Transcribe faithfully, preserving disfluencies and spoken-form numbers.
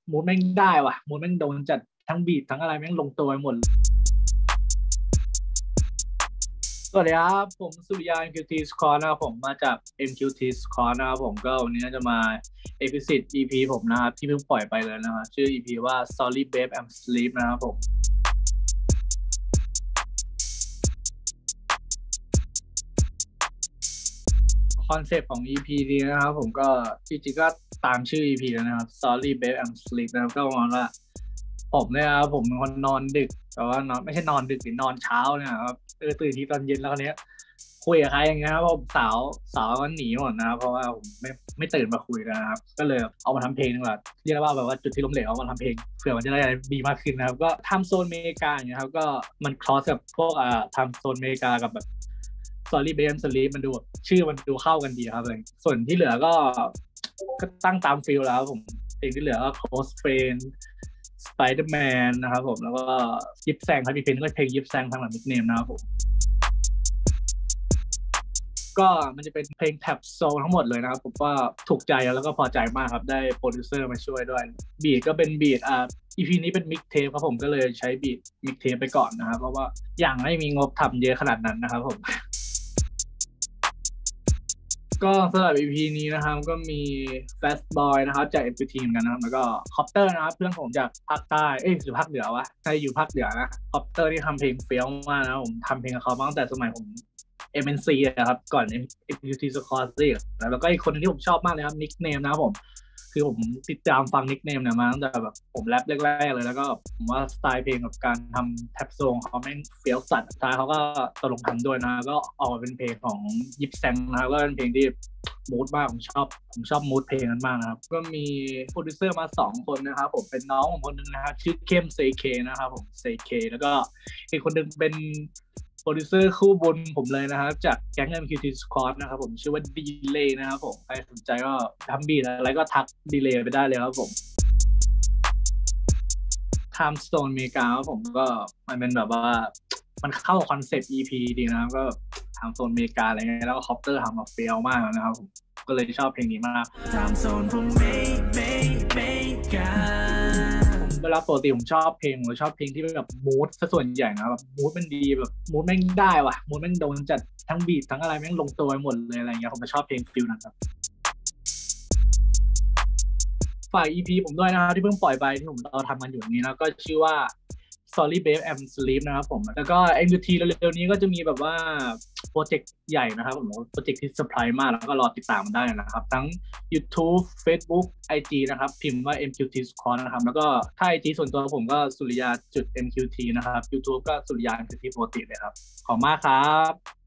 มูดแม่งได้ว่ะมูดแม่งโดนจัดทั้งบีททั้งอะไรแม่งลงตัวไปหมดสวัสดีครับผมสุริยา เอ็ม คิว ที Squad นะครับผมมาจาก เอ็ม คิว ที Squad นะครับผมก็วันนี้จะมาเอพิโซด อี พี ผมนะครับที่เพิ่งปล่อยไปเลยนะครับชื่อ อี พี ว่า Sorry Babe I'm Sleep นะครับผมคอนเซปต์ของ อี พี นี้นะครับผมก็จริงๆก็ตามชื่อ อี พี แล้วนะครับ Sorry Babe I'm Sleep นะครับก็ประมาณว่าผมเนี่ยครับผมเป็นคนนอนดึกแต่ว่านอนไม่ใช่นอนดึกหรือนอนเช้าเนี่ยครับเออตื่นทีตอนเย็นแล้วเนี้ยคุยกับใครอย่างเงี้ยครับผมสาวสาวก็หนีหมดนะครับเพราะว่าผมไม่ไม่ตื่นมาคุยกันนะครับก็เลยเอามาทำเพลงนึงแหละเรียกว่าแบบว่าจุดที่ล้มเหลวเอามาทำเพลงเผื่อมันจะได้ดีมากขึ้นนะครับก็ทำโซนอเมริกาอย่างเงี้ยครับก็มันคลอสกับพวกอ่าทำโซนอเมริกากับแบบ Sorry Babe I'm Sleep มันดูแบบชื่อมันดูเข้ากันดีครับเลยส่วนที่เหลือก็ก็ตั้งตามฟีลแล้วผมเพลงที่เหลือก็ Close Friend Spider-Man นะครับผมแล้วก็ยิปแซงครับมีเพลงก็เพลงยิปแซงทางหลังนิกเนมนะครับผมก็มันจะเป็นเพลงแท็บโซลทั้งหมดเลยนะครับผมว่าถูกใจแล้วก็พอใจมากครับได้โปรดิวเซอร์มาช่วยด้วยบีทก็เป็นบีทอ่า อี พี นี้เป็นมิกเทปครับผมก็เลยใช้บีทมิกเทปไปก่อนนะครับเพราะว่าอย่างไม่มีงบทำเยอะขนาดนั้นนะครับผมก็สำหรับ อี พี นี้นะครับก็มี Fast Boy นะครับจาก เอ็ม คิว ที เหมือนกันนะครับแล้วก็ Copter นะครับเพื่อนผมจากภาคใต้เอ้ยหรือภาคเหนือวะใช่อยู่ภาคเหนือนะ Copter ที่ทำเพลงเฟี้ยวมากนะผมทำเพลงกับเขามาตั้งแต่สมัยผม เอ็ม เอ็น ซี นะครับก่อน เอ็ม คิว ที Squad อีกแล้วก็อีกคนนึงที่ผมชอบมากเลยครับ Nickname นะครับผมคือผมติดตามฟัง Nickname เนี่ยมาตั้งแต่แบบผมแรปแรกๆเลยแล้วก็ผมว่าสไตล์เพลงกับการทำแท็บโซงเขาแม่งเฟี้ยวสัตว์ท้ายเขาก็ตกลงทำด้วยนะก็ออกมาเป็นเพลงของยิปแซงนะครับก็เป็นเพลงที่มูดมากผมชอบผมชอบมูดเพลงนั้นมากนะครับก็มีโปรดิวเซอร์มาสองคนนะครับผมเป็นน้องผมคนนึงนะครับชื่อเข้มเซเคนะครับผมเซเคแล้วก็อีกคนนึงเป็นโปรดิวเซอร์คู่บุญผมเลยนะครับจากแก๊ง เอ็ม คิว ที Squad นะครับผมชื่อว่าดีเลย์นะครับผมใครสนใจก็ทำบีทอะไรก็ทักดีเลย์ไปได้เลยครับผม Time Zone อเมริกาครับผมก็มันเป็นแบบว่ามันเข้าคอนเซปต์ อี พี ดีนะครับก็Time Zone อเมริกาอะไรเงี้ยแล้วก็คอปเตอร์ทำมาเฟี้ยวมากนะครับผมก็เลยชอบเพลงนี้มาก Time Zone ผมไม่ไม่ไม่กันเวลาปกติผมชอบเพลงผมชอบเพลงที่แบบมูดซะส่วนใหญ่นะแบบมูดมันดีแบบมูดแม่งได้ว่ะมูดแม่งโดนจัดทั้งบีททั้งอะไรแม่งลงตัวไปหมดเลยอะไรเงี้ยผมชอบเพลงฟิลนั้นครับฝาก อี พี ผมด้วยนะครับที่เพิ่งปล่อยไปที่ผมเราทำกันอยู่นี้นะก็ชื่อว่า Sorry Babe I'm Sleep นะครับผมแล้วก็ เอ็ม คิว ที เร็วๆนี้ก็จะมีแบบว่าโปรเจกต์ใหญ่นะครับผมโปรเจกต์ที่เซอร์ไพรส์มากแล้วก็รอติดตามมันได้นะครับทั้ง YouTube Facebook ไอ จี นะครับพิมพ์ว่า เอ็ม คิว ที Squad นะครับแล้วก็ถ้า ไอ จี ส่วนตัวผมก็สุริยาจุด เอ็ม คิว ที นะครับ YouTube ก็สุริยา เอ็ม คิว ที ปกติเลยครับขอบคุณมากครับ